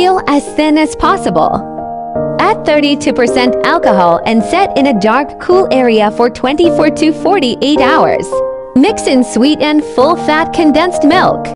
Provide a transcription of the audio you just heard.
Peel as thin as possible. Add 32% alcohol and set in a dark, cool area for 24 to 48 hours. Mix in sweet and full-fat condensed milk.